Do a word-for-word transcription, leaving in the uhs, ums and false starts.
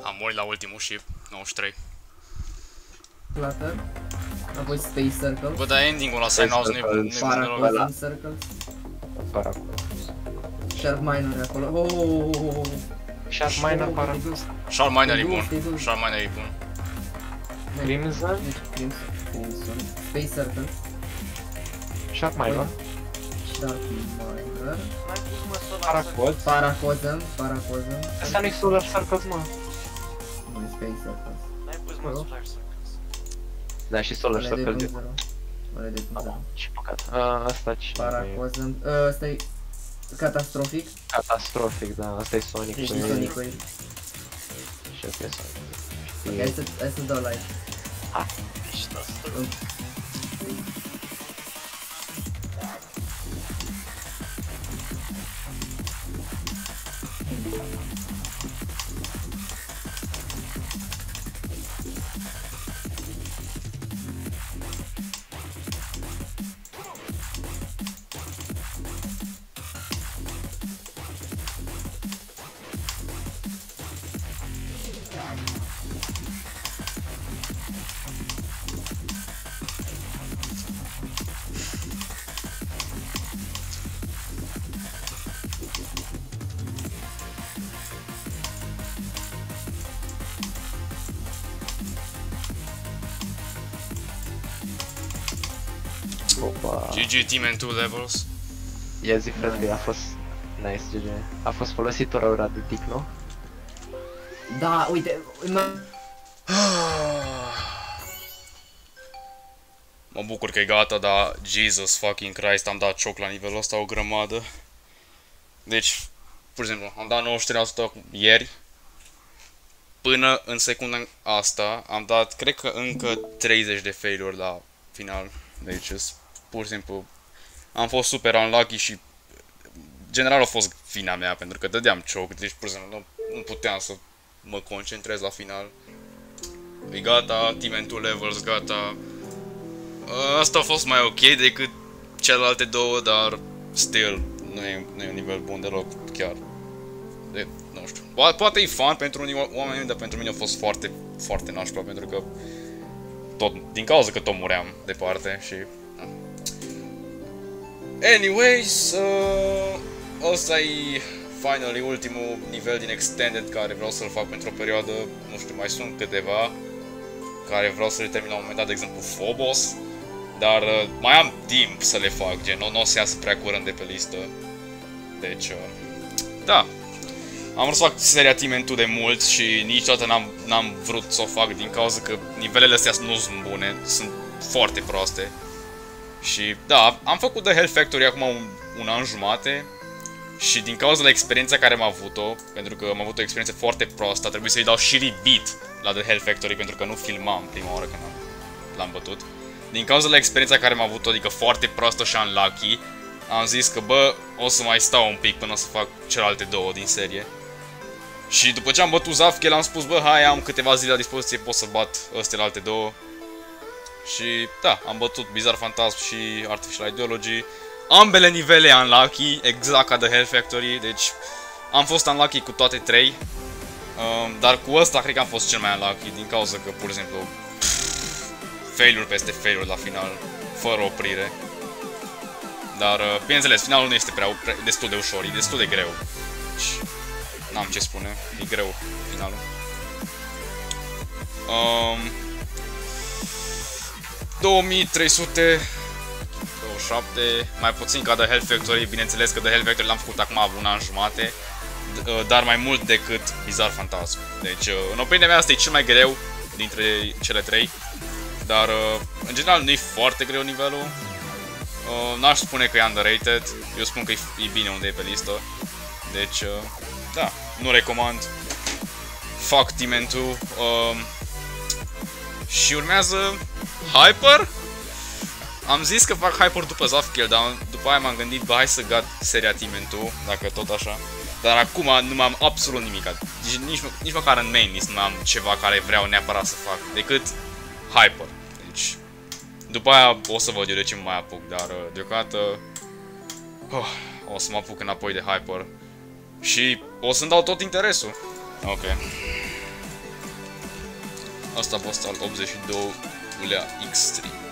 Am murit la ultimul și nouăzeci și trei. Clutter. Apoi Space Circle. Bă, dar ending-ul la Sign House nu-i Paracosm Circles. Paracosm. Sharp Miner e acolo. Oh, oh, oh, oh. Sharp Miner, Paracosm. Sharp Miner e bun. Sharp Miner e bun. Crimson. Crimson. Space Circle. Sharp Miner. Sharp Miner. Paracosm. Paracosm. Paracosm. Asta nu-i Solar Circles, mă. Nu-i Space Circles. N-ai pus mă Solar Circles. Da, și Solar Ăla e de Circle. punct zero. Ăla e de punct zero. Ce păcat. A, asta ce? Paracosm. Ăsta e catastrofic. Catastrofic, da, asta e Sonic. Ești Sonic cu el. Și asta e Sonic. Ok, hai să, hai să dau like. Ha. Ești asta. Opa. G G Team and two levels. Ia zi, frate, a fost nice, G G. A fost folositor ora de tic, nu? Da, uite, Mă bucur că e gata, dar Jesus fucking Christ, am dat cioc la nivelul ăsta o grămadă. Deci, pur și simplu, am dat nouăzeci și trei la sută ieri. Până în secunda asta am dat, cred că încă treizeci de failuri la final. Deci, pur și simplu, am fost super unlucky și general a fost vina mea, pentru că dădeam cioc, deci pur și simplu nu, nu puteam să mă concentrez la final. E gata, Team and two levels, gata. Asta a fost mai ok decât celelalte două, dar still nu e, nu e un nivel bun deloc, chiar. De, nu știu. Po poate e fun pentru unii oameni, dar pentru mine a fost foarte, foarte nașpa, pentru că tot, din cauza că tot muream departe și... Anyways, uh, ăsta e finally ultimul nivel din Extended care vreau să-l fac pentru o perioadă, nu știu, mai sunt câteva care vreau să le termin la un moment dat, de exemplu Phobos, dar uh, mai am timp să le fac, gen, nu, nu o să iasă prea curând de pe listă. Deci, uh, da. Am vrut să fac seria Team and two de mult și niciodată n-am vrut să o fac din cauza că nivelele astea nu sunt bune, sunt foarte proaste. Și da, am făcut The Hell Factory acum un, un an jumate și din cauza la experiența care am avut-o, pentru că am avut o experiență foarte proastă, a trebuit să-i dau și rebeat la The Hell Factory pentru că nu filmam prima oară când l-am bătut. Din cauza la experiența care am avut-o, adică foarte proastă și unlucky, am zis că bă, o să mai stau un pic până să fac celelalte două din serie. Și după ce am bătut Zafkel, am spus bă, hai, am câteva zile la dispoziție, pot să bat astea alte două. Și da, am bătut Bizarre Phantasm și Artificial Ideology. Ambele nivele unlucky, exact ca The Hell Factory, deci am fost unlucky cu toate trei. Um, dar cu ăsta cred că am fost cel mai unlucky din cauza că pur și simplu failuri peste failuri la final, fără oprire. Dar bineînțeles, finalul nu este prea pre destul de ușor, e destul de greu. Deci, n-am ce spune, e greu finalul. Um, două mii trei sute douăzeci și șapte, mai puțin ca The Hell Factory, bineînțeles că The Hell Factory l-am făcut acum un an jumate, dar mai mult decât Bizarre Phantasm. Deci, în opinia mea, asta e cel mai greu dintre cele trei, dar în general nu e foarte greu nivelul. N-aș spune că e underrated, eu spun că e bine unde e pe listă. Deci, da, nu recomand. Fac Team and two. Um, și urmează Hyper. Am zis că fac Hyper după Zafkel, dar după aia m-am gândit, bă, hai să găt seria Team and two, dacă tot așa. Dar acum nu am absolut nimic. Deci nici, nici măcar în main list nu am ceva care vreau neapărat să fac, decât Hyper. Deci, după aia o să văd eu de ce mă mai apuc, dar deocamdată oh, o să mă apuc înapoi de Hyper. Și o să-mi dau tot interesul. Ok. Asta a fost al optzeci și doilea X-Stream.